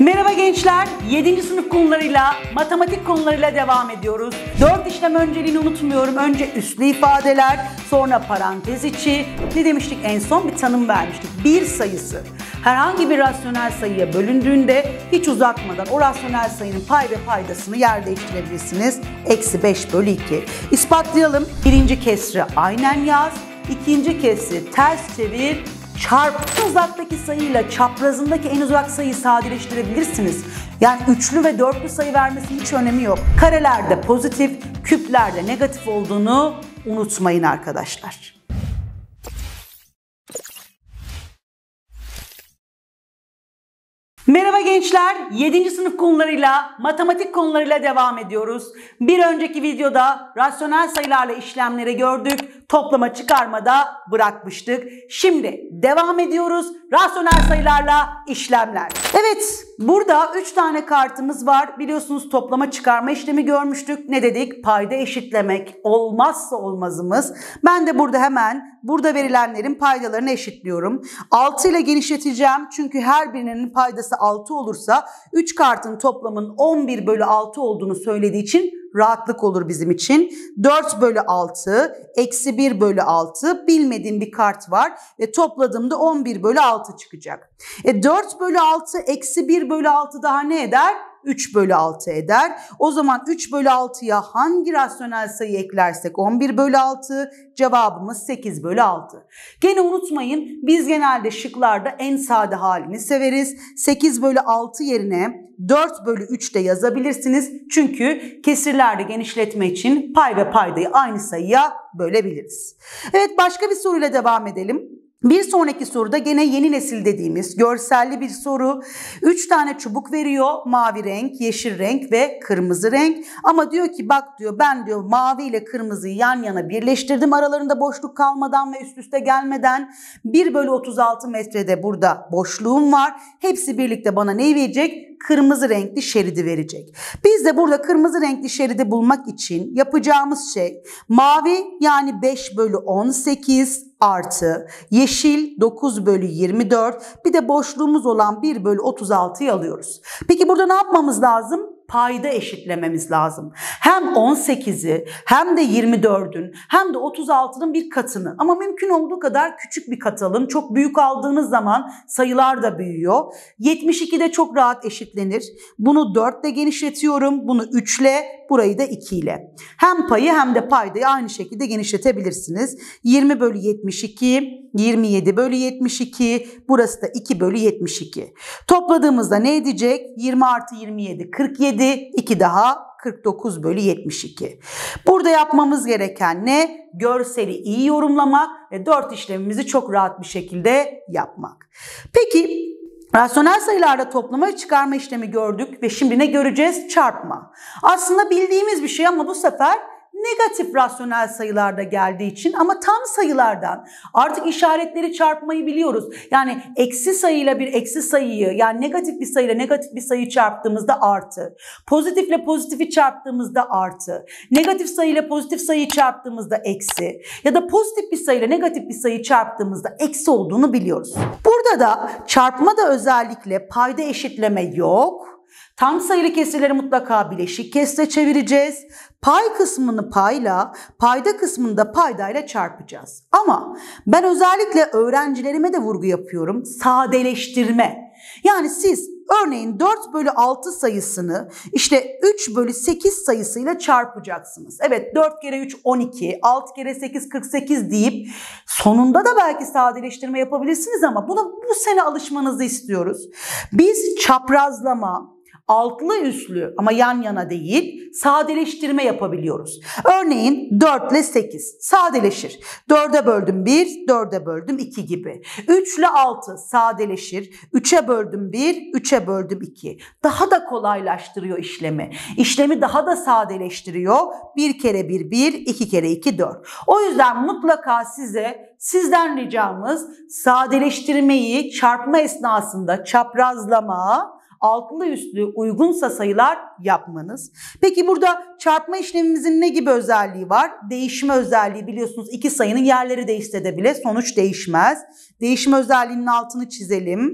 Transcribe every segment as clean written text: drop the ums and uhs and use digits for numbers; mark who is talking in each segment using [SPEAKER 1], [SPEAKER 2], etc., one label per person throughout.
[SPEAKER 1] Merhaba gençler, 7. sınıf konularıyla, matematik konularıyla devam ediyoruz. 4 işlem önceliğini unutmuyorum. Önce üslü ifadeler, sonra parantez içi. Ne demiştik en son? Bir tanım vermiştik. Bir sayısı herhangi bir rasyonel sayıya bölündüğünde hiç uzatmadan o rasyonel sayının pay ve paydasını yer değiştirebilirsiniz. -5/2. İspatlayalım. Birinci kesri aynen yaz, ikinci kesri ters çevir, çarp. Uzaktaki sayıyla çaprazındaki en uzak sayıyı sadeleştirebilirsiniz. Yani üçlü ve dörtlü sayı vermesinin hiç önemi yok. Karelerde pozitif, küplerde negatif olduğunu unutmayın arkadaşlar. Merhaba gençler, 7. sınıf konularıyla, matematik konularıyla devam ediyoruz. Bir önceki videoda rasyonel sayılarla işlemleri gördük, toplama çıkarmada bırakmıştık. Şimdi devam ediyoruz, rasyonel sayılarla işlemler. Evet, burada 3 tane kartımız var. Biliyorsunuz toplama çıkarma işlemi görmüştük. Ne dedik? Payda eşitlemek olmazsa olmazımız. Ben de burada verilenlerin paydalarını eşitliyorum. 6 ile genişleteceğim çünkü her birinin paydası 6 olursa 3 kartın toplamının 11/6 olduğunu söylediği için rahatlık olur bizim için. 4/6, -1/6 bilmediğim bir kart var ve topladığımda 11/6 çıkacak. 4/6 -1/6 daha ne eder? 3/6 eder. O zaman 3/6'ya hangi rasyonel sayı eklersek 11/6, cevabımız 8/6. Gene unutmayın, biz genelde şıklarda en sade halini severiz. 8/6 yerine 4/3 de yazabilirsiniz. Çünkü kesirlerde genişletme için pay ve paydayı aynı sayıya bölebiliriz. Evet, başka bir soruyla devam edelim. Bir sonraki soruda gene yeni nesil dediğimiz görselli bir soru. 3 tane çubuk veriyor. Mavi renk, yeşil renk ve kırmızı renk. Ama diyor ki bak diyor, ben diyor mavi ile kırmızıyı yan yana birleştirdim. Aralarında boşluk kalmadan ve üst üste gelmeden 1/36 metrede burada boşluğum var. Hepsi birlikte bana neyi verecek? Kırmızı renkli şeridi verecek. Biz de burada kırmızı renkli şeridi bulmak için yapacağımız şey mavi yani 5/18 artı yeşil 9/24 bir de boşluğumuz olan 1/36'yı alıyoruz. Peki burada ne yapmamız lazım? Payda eşitlememiz lazım. Hem 18'i hem de 24'ün hem de 36'nın bir katını, ama mümkün olduğu kadar küçük bir kat alın. Çok büyük aldığınız zaman sayılar da büyüyor. 72 de çok rahat eşitlenir. Bunu 4 ile genişletiyorum. Bunu 3 ile, burayı da 2 ile. Hem payı hem de paydayı aynı şekilde genişletebilirsiniz. 20/72, 27/72, burası da 2/72. Topladığımızda ne edecek? 20 + 27, 47, 2 daha 49/72. Burada yapmamız gereken ne? Görseli iyi yorumlamak ve 4 işlemimizi çok rahat bir şekilde yapmak. Peki, rasyonel sayılarda toplama ve çıkarma işlemi gördük ve şimdi ne göreceğiz? Çarpma. Aslında bildiğimiz bir şey ama bu sefer negatif rasyonel sayılarda geldiği için, ama tam sayılardan artık işaretleri çarpmayı biliyoruz. Yani eksi sayıyla bir eksi sayıyı, yani negatif bir sayıyla negatif bir sayıyı çarptığımızda artı, pozitifle pozitifi çarptığımızda artı, negatif sayıyla pozitif sayıyı çarptığımızda eksi ya da pozitif bir sayıyla negatif bir sayıyı çarptığımızda eksi olduğunu biliyoruz. Burada da çarpmada özellikle payda eşitleme yok. Tam sayılı kesirleri mutlaka bileşik kesre çevireceğiz. Pay kısmını payla, payda kısmını da paydayla çarpacağız. Ama ben özellikle öğrencilerime de vurgu yapıyorum. Sadeleştirme. Yani siz örneğin 4/6 sayısını işte 3/8 sayısıyla çarpacaksınız. Evet, 4 kere 3 12, 6 kere 8 48 deyip sonunda da belki sadeleştirme yapabilirsiniz ama buna bu sene alışmanızı istiyoruz. Biz çaprazlama, altlı üstlü ama yan yana değil, sadeleştirme yapabiliyoruz. Örneğin 4 ile 8 sadeleşir. 4'e böldüm 1, 4'e böldüm 2 gibi. 3 ile 6 sadeleşir. 3'e böldüm 1, 3'e böldüm 2. Daha da kolaylaştırıyor işlemi. İşlemi daha da sadeleştiriyor. 1 kere 1 1, 2 kere 2 4. O yüzden mutlaka sizden ricamız sadeleştirmeyi çarpma esnasında çaprazlama, altlı üstlü uygunsa sayılar yapmanız. Peki burada çarpma işlemimizin ne gibi özelliği var? Değişme özelliği, biliyorsunuz iki sayının yerleri değişse de bile sonuç değişmez. Değişme özelliğinin altını çizelim.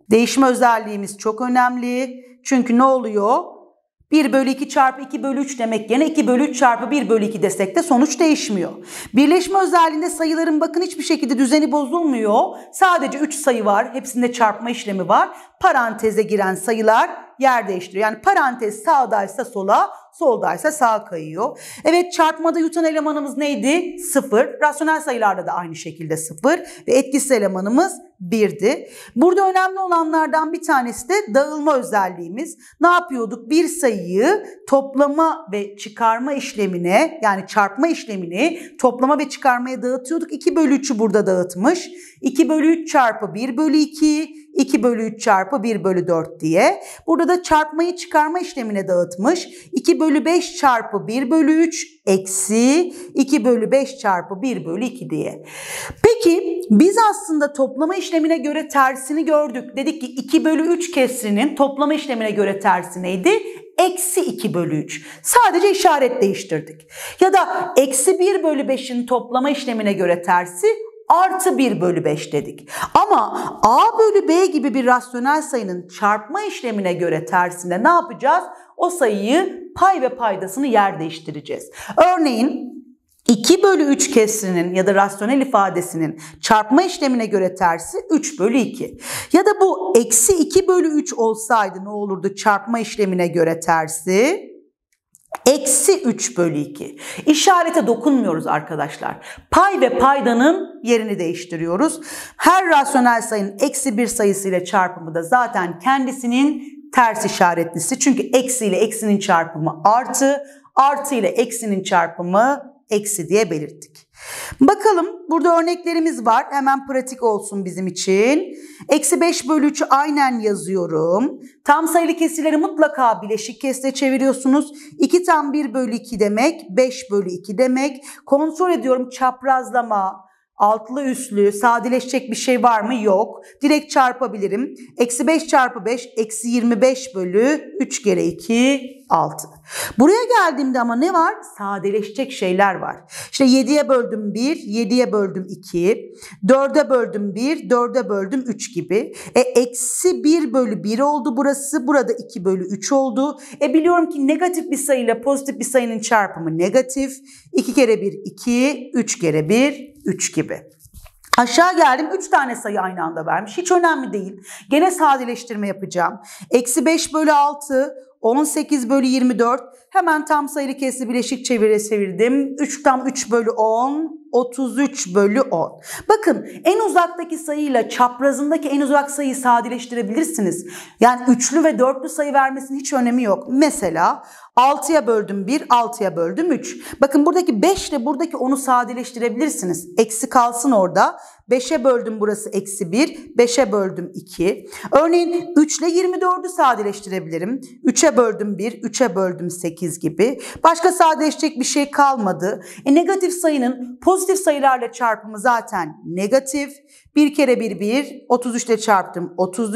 [SPEAKER 1] Değişme özelliğimiz çok önemli. Çünkü ne oluyor? 1 bölü 2 çarpı 2 bölü 3 demek yerine 2 bölü 3 çarpı 1 bölü 2 desek de sonuç değişmiyor. Birleşme özelliğinde sayıların bakın hiçbir şekilde düzeni bozulmuyor. Sadece 3 sayı var. Hepsinde çarpma işlemi var. Paranteze giren sayılar yer değiştiriyor. Yani parantez sağdaysa sola, soldaysa sağa kayıyor. Evet, çarpmada yutan elemanımız neydi? 0. Rasyonel sayılarda da aynı şekilde 0. Ve etkisiz elemanımız 1'di. Burada önemli olanlardan bir tanesi de dağılma özelliğimiz. Ne yapıyorduk? Bir sayıyı toplama ve çıkarma işlemine, yani çarpma işlemini toplama ve çıkarmaya dağıtıyorduk. 2 bölü 3'ü burada dağıtmış. 2 bölü 3 çarpı 1 bölü 2, 2 bölü 3 çarpı 1 bölü 4 diye. Burada da çarpmayı çıkarma işlemine dağıtmış. 2 bölü 5 çarpı 1 bölü 3 eksi 2 bölü 5 çarpı 1 bölü 2 diye. Peki biz aslında toplama işlemine göre tersini gördük. Dedik ki 2 bölü 3 kesrinin toplama işlemine göre tersi neydi? Eksi 2 bölü 3. Sadece işaret değiştirdik. Ya da eksi 1 bölü 5'in toplama işlemine göre tersi artı 1 bölü 5 dedik. Ama A bölü B gibi bir rasyonel sayının çarpma işlemine göre tersinde ne yapacağız? O sayıyı pay ve paydasını yer değiştireceğiz. Örneğin 2 bölü 3 kesrinin ya da rasyonel ifadesinin çarpma işlemine göre tersi 3 bölü 2. Ya da bu eksi 2 bölü 3 olsaydı ne olurdu çarpma işlemine göre tersi? Eksi 3 bölü 2. İşarete dokunmuyoruz arkadaşlar. Pay ve paydanın yerini değiştiriyoruz. Her rasyonel sayının eksi bir sayısıyla çarpımı da zaten kendisinin ters işaretlisi. Çünkü eksi ile eksinin çarpımı artı, artı ile eksinin çarpımı eksi diye belirttik. Bakalım burada örneklerimiz var. Hemen pratik olsun bizim için. Eksi 5 bölü 3'ü aynen yazıyorum. Tam sayılı kesirleri mutlaka bileşik kesre çeviriyorsunuz. 2 tam 1 bölü 2 demek 5 bölü 2 demek. Kontrol ediyorum çaprazlama, altlı üstlü, sadeleşecek bir şey var mı? Yok. Direkt çarpabilirim. Eksi 5 çarpı 5 eksi 25 bölü 3 kere 2 6. Buraya geldiğimde ama ne var? Sadeleşecek şeyler var. İşte 7'ye böldüm 1, 7'ye böldüm 2, 4'e böldüm 1, 4'e böldüm 3 gibi. Eksi 1 bölü 1 oldu burası. Burada 2 bölü 3 oldu. Biliyorum ki negatif bir sayıyla pozitif bir sayının çarpımı negatif. 2 kere 1 2, 3 kere 1 3 gibi. Aşağı geldim 3 tane sayı aynı anda vermiş. Hiç önemli değil. Gene sadeleştirme yapacağım. Eksi 5 bölü 6, 18 bölü 24. Hemen tam sayılı kesri bileşik çevirdim. 3 tam 3 bölü 10, 33 bölü 10. Bakın en uzaktaki sayıyla çaprazındaki en uzak sayıyı sadeleştirebilirsiniz. Yani üçlü ve dörtlü sayı vermesinin hiç önemi yok. Mesela 6'ya böldüm 1, 6'ya böldüm 3. Bakın buradaki 5 ile buradaki 10'u sadeleştirebilirsiniz. Eksi kalsın orada. 5'e böldüm burası eksi 1, 5'e böldüm 2. Örneğin 3 ile 24'ü sadeleştirebilirim. 3'e böldüm 1, 3'e böldüm 8 gibi. Başka sadeleşecek bir şey kalmadı. Negatif sayının pozitif sayılarla çarpımı zaten negatif. 1 kere 1 1, 33 ile çarptım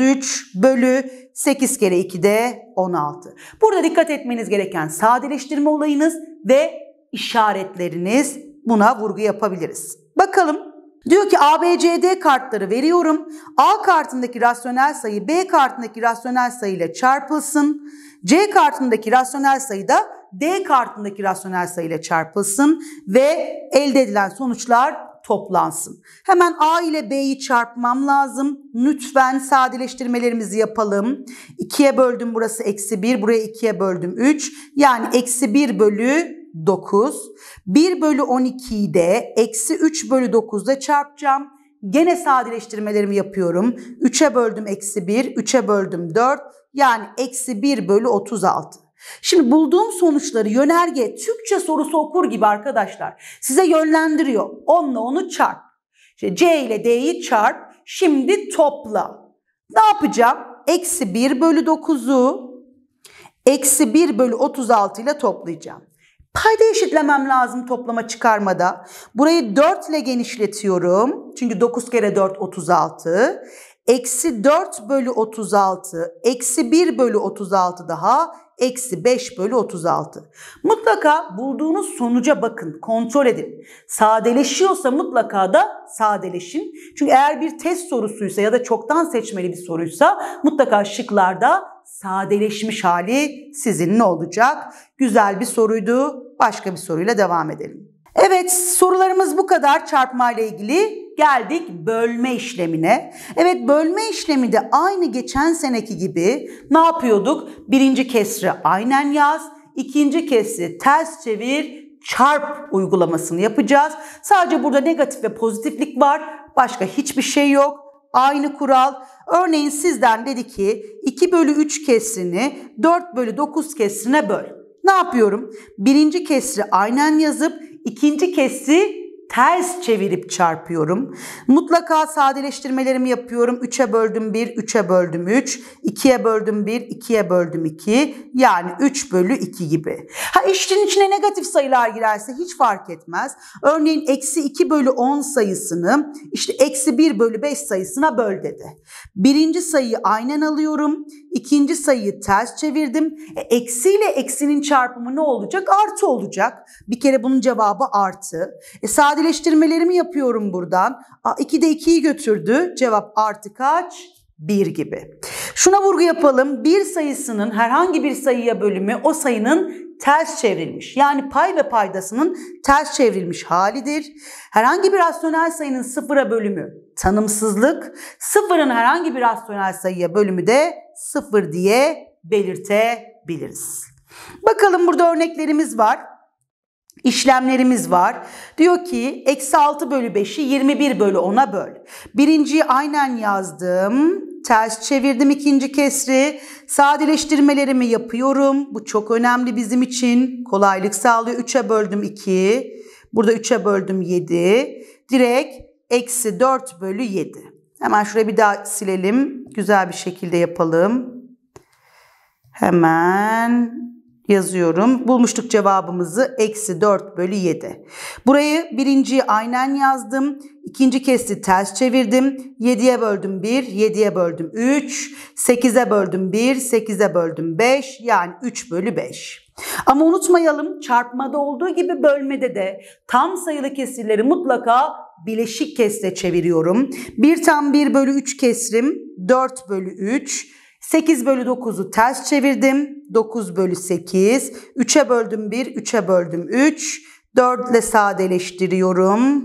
[SPEAKER 1] 33 bölü 8 kere 2 de 16. Burada dikkat etmeniz gereken sadeleştirme olayınız ve işaretleriniz, buna vurgu yapabiliriz. Bakalım. Diyor ki ABCD kartları veriyorum. A kartındaki rasyonel sayı B kartındaki rasyonel sayı ile çarpılsın. C kartındaki rasyonel sayı da D kartındaki rasyonel sayı ile çarpılsın ve elde edilen sonuçlar toplansın. Hemen A ile B'yi çarpmam lazım. Lütfen sadeleştirmelerimizi yapalım. 2'ye böldüm burası eksi 1, buraya 2'ye böldüm 3. Yani eksi 1 bölü 9. 1 bölü 12'yi de eksi 3 bölü 9'da çarpacağım. Gene sadeleştirmelerimi yapıyorum. 3'e böldüm eksi 1, 3'e böldüm 4. Yani eksi 1 bölü 36. Şimdi bulduğum sonuçları yönerge Türkçe sorusu okur gibi arkadaşlar size yönlendiriyor. 10 ile 10'u çarp. İşte C ile D'yi çarp. Şimdi topla. Ne yapacağım? Eksi 1 bölü 9'u eksi 1 bölü 36 ile toplayacağım. Payda eşitlemem lazım toplama çıkarmada. Burayı 4 ile genişletiyorum. Çünkü 9 kere 4 36. Eksi 4 bölü 36. Eksi 1 bölü 36 daha. Eksi 5 bölü 36. Mutlaka bulduğunuz sonuca bakın, kontrol edin. Sadeleşiyorsa mutlaka da sadeleşin. Çünkü eğer bir test sorusuysa ya da çoktan seçmeli bir soruysa mutlaka şıklarda sadeleşmiş hali sizinle olacak. Güzel bir soruydu. Başka bir soruyla devam edelim. Evet, sorularımız bu kadar çarpma ile ilgili. Geldik bölme işlemine. Evet, bölme işlemi de aynı geçen seneki gibi ne yapıyorduk? Birinci kesri aynen yaz, ikinci kesri ters çevir, çarp uygulamasını yapacağız. Sadece burada negatif ve pozitiflik var. Başka hiçbir şey yok. Aynı kural. Örneğin sizden dedi ki 2 bölü 3 kesrini 4 bölü 9 kesrine böl. Ne yapıyorum? Birinci kesri aynen yazıp ikinci kesri ters çevirip çarpıyorum. Mutlaka sadeleştirmelerimi yapıyorum. 3'e böldüm 1, 3'e böldüm 3, 2'ye böldüm 1, 2'ye böldüm 2. Yani 3 bölü 2 gibi. İşin içine negatif sayılar girerse hiç fark etmez. Örneğin eksi 2 bölü 10 sayısını işte eksi 1 bölü 5 sayısına böl dedi. Birinci sayıyı aynen alıyorum. İkinci sayıyı ters çevirdim. Eksi ile eksinin çarpımı ne olacak? Artı olacak. Bir kere bunun cevabı artı. Sadeleştirmelerimi yapıyorum buradan. 2 de 2'yi götürdü. Cevap artı kaç? 1 gibi. Şuna vurgu yapalım. Bir sayısının herhangi bir sayıya bölümü o sayının ters çevrilmiş. Yani pay ve paydasının ters çevrilmiş halidir. Herhangi bir rasyonel sayının sıfıra bölümü tanımsızlık. Sıfırın herhangi bir rasyonel sayıya bölümü de sıfır diye belirtebiliriz. Bakalım burada örneklerimiz var. İşlemlerimiz var. Diyor ki eksi 6 bölü 5'i 21 bölü 10'a böl. Birinciyi aynen yazdım. Ters çevirdim ikinci kesri. Sadeleştirmelerimi yapıyorum. Bu çok önemli bizim için. Kolaylık sağlıyor. 3'e böldüm 2. Burada 3'e böldüm 7. Direkt eksi 4 bölü 7. Hemen şuraya bir daha silelim. Güzel bir şekilde yapalım. Hemen yazıyorum. Bulmuştuk cevabımızı. Eksi 4 bölü 7. Burayı birinciyi aynen yazdım. İkinci kesri ters çevirdim. 7'ye böldüm 1, 7'ye böldüm 3, 8'e böldüm 1, 8'e böldüm 5. Yani 3 bölü 5. Ama unutmayalım, çarpmada olduğu gibi bölmede de tam sayılı kesirleri mutlaka bileşik kesre çeviriyorum. 1 tam 1 bölü 3 kesrim 4 bölü 3. 8 bölü 9'u ters çevirdim. 9 bölü 8. 3'e böldüm 1, 3'e böldüm 3. 4 ile sadeleştiriyorum.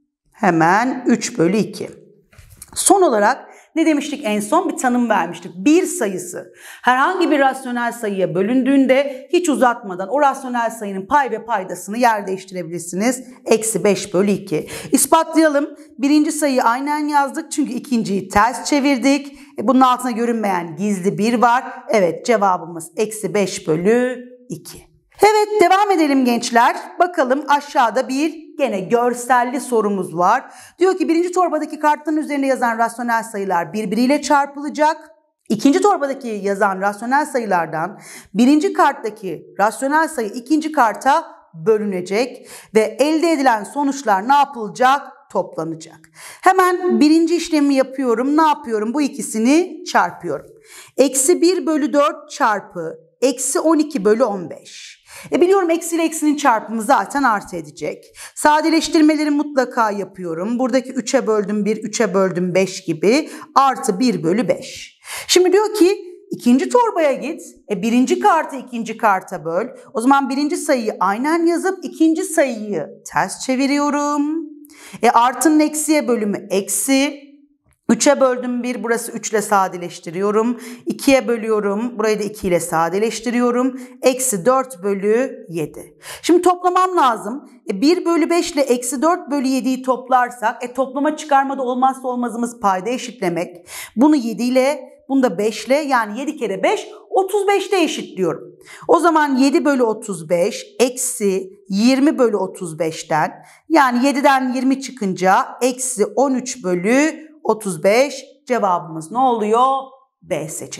[SPEAKER 1] Hemen 3 bölü 2. Son olarak ne demiştik en son? Bir tanım vermiştik. Bir sayısı herhangi bir rasyonel sayıya bölündüğünde hiç uzatmadan o rasyonel sayının pay ve paydasını yer değiştirebilirsiniz. Eksi 5 bölü 2. İspatlayalım. Birinci sayıyı aynen yazdık çünkü ikinciyi ters çevirdik. Bunun altına görünmeyen gizli 1 var. Evet, cevabımız eksi 5 bölü 2. Evet, devam edelim gençler. Bakalım aşağıda bir gene görselli sorumuz var. Diyor ki birinci torbadaki kartların üzerinde yazan rasyonel sayılar birbiriyle çarpılacak. İkinci torbadaki yazan rasyonel sayılardan birinci karttaki rasyonel sayı ikinci karta bölünecek ve elde edilen sonuçlar ne yapılacak? Toplanacak. Hemen birinci işlemi yapıyorum. Ne yapıyorum? Bu ikisini çarpıyorum. Eksi 1 bölü 4 çarpı eksi 12 bölü 15. Biliyorum eksi ile eksinin çarpımı zaten artı edecek. Sadeleştirmeleri mutlaka yapıyorum. Buradaki 3'e böldüm 1, 3'e böldüm 5 gibi artı 1 bölü 5. Şimdi diyor ki ikinci torbaya git. Birinci kartı ikinci karta böl. O zaman birinci sayıyı aynen yazıp ikinci sayıyı ters çeviriyorum. Artının eksiye bölümü eksi. 3'e böldüm 1, burası 3 ile sadeleştiriyorum. 2'ye bölüyorum, burayı da 2 ile sadeleştiriyorum. Eksi 4 bölü 7. Şimdi toplamam lazım. 1 bölü 5 ile eksi 4 bölü 7'yi toplarsak, toplama çıkarmada olmazsa olmazımız payda eşitlemek. Bunu 7 ile, bunu da 5 ile, yani 7 kere 5, 35'te eşitliyorum. O zaman 7 bölü 35 eksi 20 bölü 35'ten, yani 7'den 20 çıkınca eksi 13 bölü 35, cevabımız ne oluyor? B seçeneği.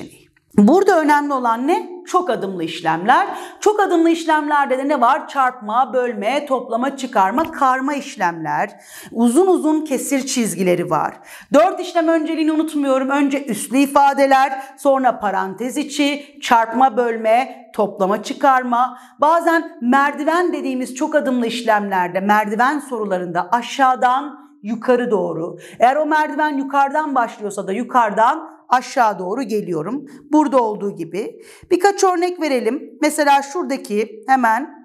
[SPEAKER 1] Burada önemli olan ne? Çok adımlı işlemler. Çok adımlı işlemlerde de ne var? Çarpma, bölme, toplama, çıkarma, karma işlemler. Uzun uzun kesir çizgileri var. 4 işlem önceliğini unutmuyorum. Önce üslü ifadeler, sonra parantez içi, çarpma, bölme, toplama, çıkarma. Bazen merdiven dediğimiz çok adımlı işlemlerde, merdiven sorularında aşağıdan yukarı doğru. Eğer o merdiven yukarıdan başlıyorsa da yukarıdan aşağı doğru geliyorum. Burada olduğu gibi. Birkaç örnek verelim. Mesela şuradaki hemen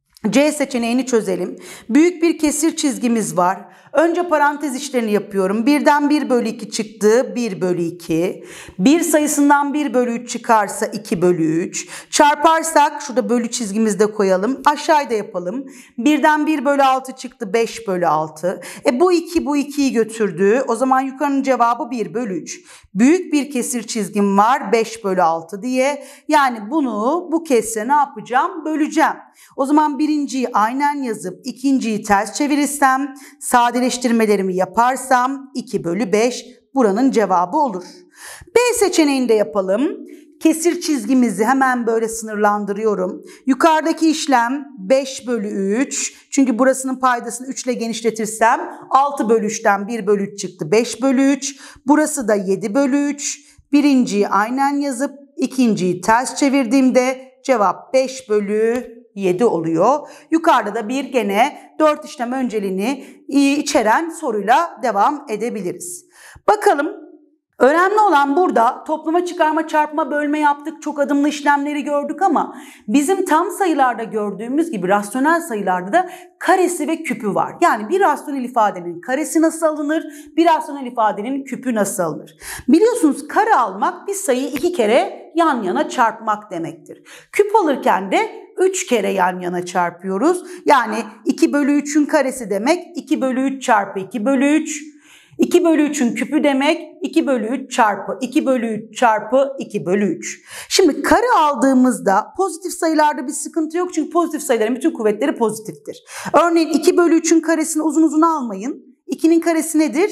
[SPEAKER 1] C seçeneğini çözelim. Büyük bir kesir çizgimiz var. Önce parantez işlerini yapıyorum. 1'den 1 bölü 2 çıktı. 1 bölü 2. 1 sayısından 1 bölü 3 çıkarsa 2 bölü 3. Çarparsak şurada bölü çizgimizi de koyalım. Aşağıya da yapalım. 1'den 1 bölü 6 çıktı. 5 bölü 6. Bu 2 bu 2'yi götürdü. O zaman yukarının cevabı 1 bölü 3. Büyük bir kesir çizgim var. 5 bölü 6 diye. Yani bunu bu kesre ne yapacağım? Böleceğim. O zaman birinciyi aynen yazıp ikinciyi ters çevirirsem, sadeleştirmelerimi yaparsam 2 bölü 5 buranın cevabı olur. B seçeneğini de yapalım. Kesir çizgimizi hemen böyle sınırlandırıyorum. Yukarıdaki işlem 5 bölü 3. Çünkü burasının paydasını 3 ile genişletirsem 6 bölü 3'ten 1 bölü 3 çıktı. 5 bölü 3. Burası da 7 bölü 3. Birinciyi aynen yazıp ikinciyi ters çevirdiğimde cevap 5 bölü 7 oluyor. Yukarıda da bir gene 4 işlem önceliğini içeren soruyla devam edebiliriz. Bakalım. Önemli olan burada toplama, çıkarma, çarpma, bölme yaptık. Çok adımlı işlemleri gördük ama bizim tam sayılarda gördüğümüz gibi rasyonel sayılarda da karesi ve küpü var. Yani bir rasyonel ifadenin karesi nasıl alınır? Bir rasyonel ifadenin küpü nasıl alınır? Biliyorsunuz kare almak bir sayıyı 2 kere yan yana çarpmak demektir. Küp alırken de 3 kere yan yana çarpıyoruz. Yani 2 bölü 3'ün karesi demek 2 bölü 3 çarpı 2 bölü 3. 2 bölü 3'ün küpü demek 2 bölü 3 çarpı 2 bölü 3 çarpı 2 bölü 3. Şimdi kare aldığımızda pozitif sayılarda bir sıkıntı yok. Çünkü pozitif sayıların bütün kuvvetleri pozitiftir. Örneğin 2 bölü 3'ün karesini uzun uzun almayın. 2'nin karesi nedir?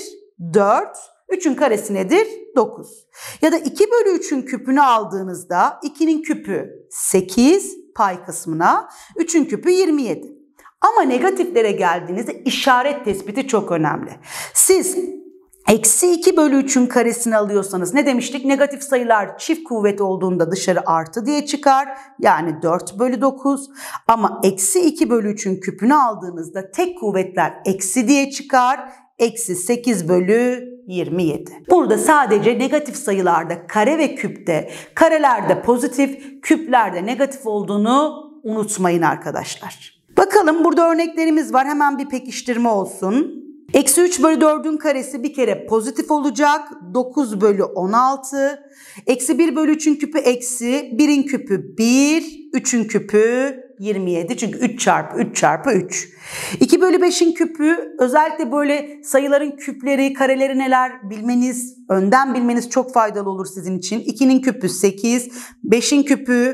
[SPEAKER 1] 4. 3'ün karesi nedir? 9. Ya da 2 bölü 3'ün küpünü aldığınızda 2'nin küpü 8 pay kısmına, 3'ün küpü 27. Ama negatiflere geldiğinizde işaret tespiti çok önemli. Siz eksi 2 bölü 3'ün karesini alıyorsanız ne demiştik? Negatif sayılar çift kuvvet olduğunda dışarı artı diye çıkar. Yani 4 bölü 9. Ama eksi 2 bölü 3'ün küpünü aldığınızda tek kuvvetler eksi diye çıkar. Eksi 8 bölü 27. Burada sadece negatif sayılarda kare ve küpte, karelerde pozitif, küplerde negatif olduğunu unutmayın arkadaşlar. Bakalım burada örneklerimiz var. Hemen bir pekiştirme olsun. Eksi 3 bölü 4'ün karesi bir kere pozitif olacak. 9 bölü 16. Eksi 1 bölü 3'ün küpü eksi. 1'in küpü 1. 3'ün küpü 27. Çünkü 3 çarpı 3 çarpı 3. 2 bölü 5'in küpü, özellikle böyle sayıların küpleri, kareleri neler bilmeniz, önden bilmeniz çok faydalı olur sizin için. 2'nin küpü 8. 5'in küpü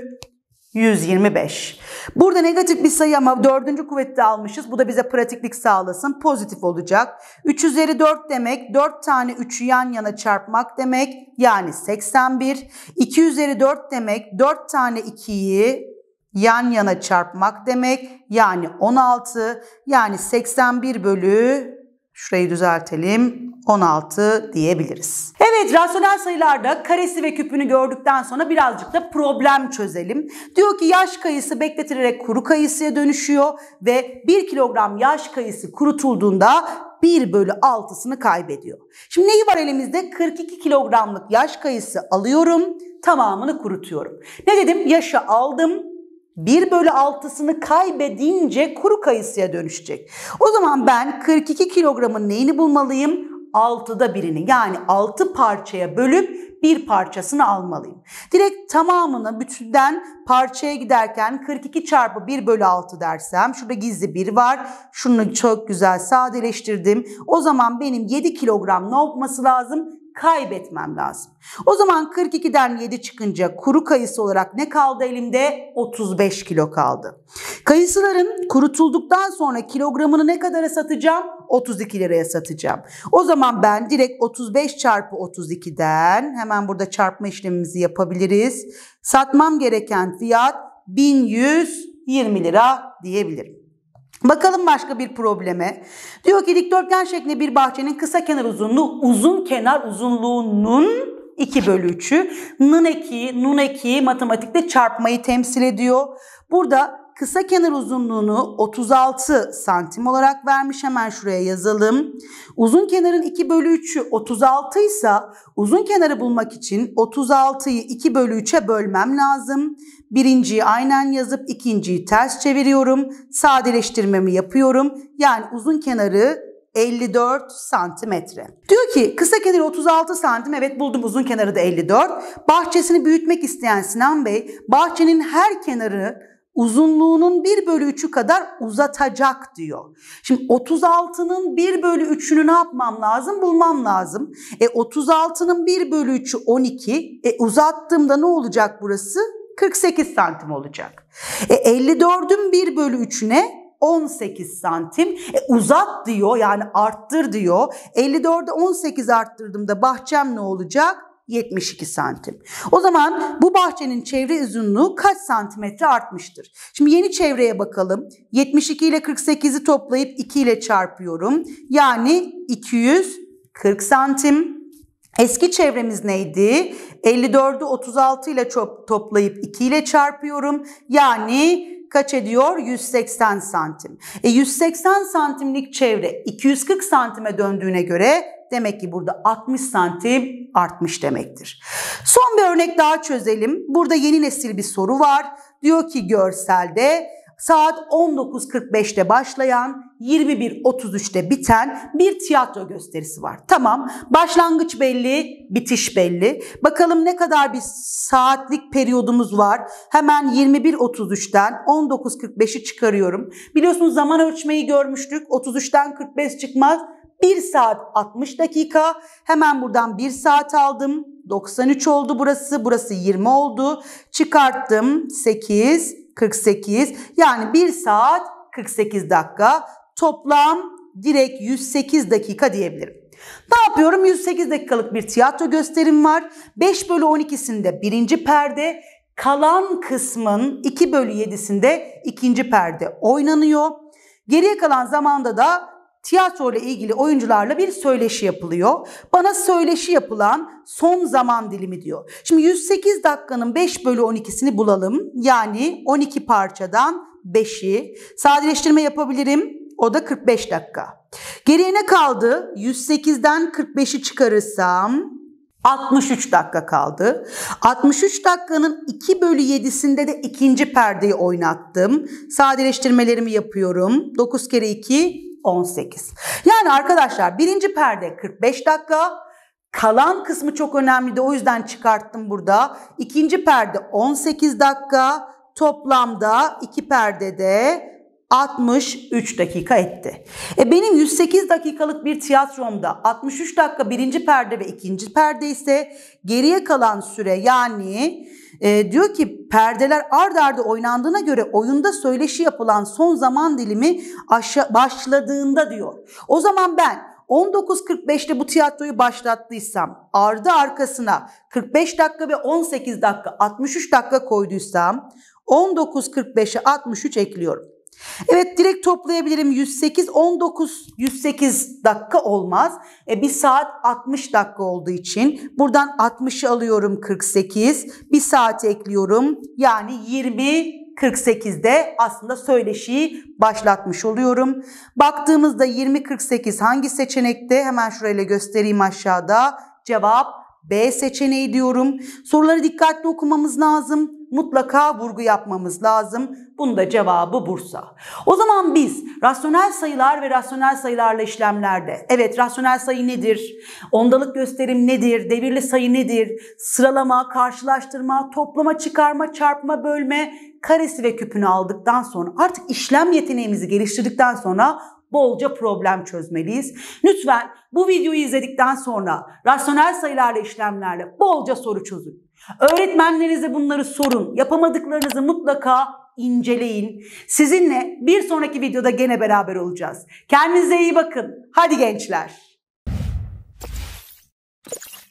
[SPEAKER 1] 125. Burada negatif bir sayı ama 4. kuvvette almışız. Bu da bize pratiklik sağlasın. Pozitif olacak. 3 üzeri 4 demek 4 tane 3'ü yan yana çarpmak demek. Yani 81. 2 üzeri 4 demek 4 tane 2'yi yan yana çarpmak demek. Yani 16. Yani 81 bölü, şurayı düzeltelim, 16 diyebiliriz. Evet, rasyonel sayılarda karesi ve küpünü gördükten sonra birazcık da problem çözelim. Diyor ki yaş kayısı bekletilerek kuru kayısıya dönüşüyor ve 1 kilogram yaş kayısı kurutulduğunda 1 bölü 6'sını kaybediyor. Şimdi neyi var elimizde? 42 kilogramlık yaş kayısı alıyorum, tamamını kurutuyorum. Ne dedim? Yaşı aldım. 1 bölü 6'sını kaybedince kuru kayısıya dönüşecek. O zaman ben 42 kilogramın neyini bulmalıyım? 6'da birini, yani 6 parçaya bölüp bir parçasını almalıyım. Direkt tamamını bütünden parçaya giderken 42 çarpı 1 bölü 6 dersem, şurada gizli 1 var. Şunu çok güzel sadeleştirdim. O zaman benim 7 kilogram ne olması lazım? Kaybetmem lazım. O zaman 42'den 7 çıkınca kuru kayısı olarak ne kaldı elimde? 35 kilo kaldı. Kayısıların kurutulduktan sonra kilogramını ne kadara satacağım? 32 liraya satacağım. O zaman ben direkt 35 çarpı 32'den hemen burada çarpma işlemimizi yapabiliriz. Satmam gereken fiyat 1120 lira diyebilirim. Bakalım başka bir probleme. Diyor ki dikdörtgen şeklinde bir bahçenin kısa kenar uzunluğu uzun kenar uzunluğunun 2/3'ü. Nun eki matematikte çarpmayı temsil ediyor. Burada kısa kenar uzunluğunu 36 santim olarak vermiş. Hemen şuraya yazalım. Uzun kenarın 2/3'ü 36 ise uzun kenarı bulmak için 36'yı 2/3'e bölmem lazım. Birinciyi aynen yazıp ikinciyi ters çeviriyorum. Sadeleştirmemi yapıyorum. Yani uzun kenarı 54 santimetre. Diyor ki kısa kenarı 36 santim. Evet buldum, uzun kenarı da 54. Bahçesini büyütmek isteyen Sinan Bey bahçenin her kenarı uzunluğunun 1/3'ü kadar uzatacak diyor. Şimdi 36'nın 1/3'ünü ne yapmam lazım? Bulmam lazım. 36'nın 1/3'ü 12. Uzattığımda ne olacak burası? 48 santim olacak. 54'ün 1/3'üne 18 santim. Uzat diyor, yani arttır diyor. 54'e 18 arttırdığımda bahçem ne olacak? 72 santim. O zaman bu bahçenin çevre uzunluğu kaç santimetre artmıştır? Şimdi yeni çevreye bakalım. 72 ile 48'i toplayıp 2 ile çarpıyorum. Yani 240 santim. Eski çevremiz neydi? 54'ü 36 ile toplayıp 2 ile çarpıyorum. Yani kaç ediyor? 180 santim. 180 santimlik çevre 240 santime döndüğüne göre demek ki burada 60 santim artmış demektir. Son bir örnek daha çözelim. Burada yeni nesil bir soru var. Diyor ki görselde saat 19.45'te başlayan 21.33'te biten bir tiyatro gösterisi var. Tamam, başlangıç belli, bitiş belli. Bakalım ne kadar bir saatlik periyodumuz var. Hemen 21.33'ten 19.45'i çıkarıyorum. Biliyorsunuz zaman ölçmeyi görmüştük. 33'ten 45 çıkmaz. 1 saat 60 dakika. Hemen buradan 1 saat aldım. 93 oldu burası. Burası 20 oldu. Çıkarttım. 8, 48. Yani 1 saat 48 dakika. Toplam direkt 108 dakika diyebilirim. Ne yapıyorum? 108 dakikalık bir tiyatro gösterim var. 5/12'sinde birinci perde, kalan kısmın 2/7'sinde ikinci perde oynanıyor. Geriye kalan zamanda da tiyatro ile ilgili oyuncularla bir söyleşi yapılıyor. Bana söyleşi yapılan son zaman dilimi diyor. Şimdi 108 dakikanın 5/12'sini bulalım. Yani 12 parçadan 5'i. Sadeleştirme yapabilirim. O da 45 dakika. Geriye ne kaldı? 108'den 45'i çıkarırsam 63 dakika kaldı. 63 dakikanın 2/7'sinde de ikinci perdeyi oynattım. Sadeleştirmelerimi yapıyorum. 9 kere 2 18. Yani arkadaşlar birinci perde 45 dakika. Kalan kısmı çok önemli de o yüzden çıkarttım burada. İkinci perde 18 dakika. Toplamda iki perdede 63 dakika etti. Benim 108 dakikalık bir tiyatromda 63 dakika birinci perde ve ikinci perde ise geriye kalan süre, yani diyor ki perdeler ard arda oynandığına göre oyunda söyleşi yapılan son zaman dilimi başladığında diyor. O zaman ben 19.45'te bu tiyatroyu başlattıysam, ardı arkasına 45 dakika ve 18 dakika 63 dakika koyduysam 19.45'e 63 ekliyorum. Evet, direkt toplayabilirim. 108, 19, 108 dakika olmaz. Bir saat 60 dakika olduğu için buradan 60'ı alıyorum, 48. Bir saat ekliyorum. Yani 20.48'de aslında söyleşiyi başlatmış oluyorum. Baktığımızda 20.48 hangi seçenekte? Hemen şurayla göstereyim aşağıda. Cevap B seçeneği diyorum. Soruları dikkatli okumamız lazım. Mutlaka vurgu yapmamız lazım. Bunun da cevabı Bursa. O zaman biz rasyonel sayılar ve rasyonel sayılarla işlemlerde, evet, rasyonel sayı nedir? Ondalık gösterim nedir? Devirli sayı nedir? Sıralama, karşılaştırma, toplama, çıkarma, çarpma, bölme, karesi ve küpünü aldıktan sonra, artık işlem yeteneğimizi geliştirdikten sonra bolca problem çözmeliyiz. Lütfen bu videoyu izledikten sonra rasyonel sayılarla işlemlerle bolca soru çözün. Öğretmenlerinize bunları sorun. Yapamadıklarınızı mutlaka inceleyin. Sizinle bir sonraki videoda gene beraber olacağız. Kendinize iyi bakın. Hadi gençler.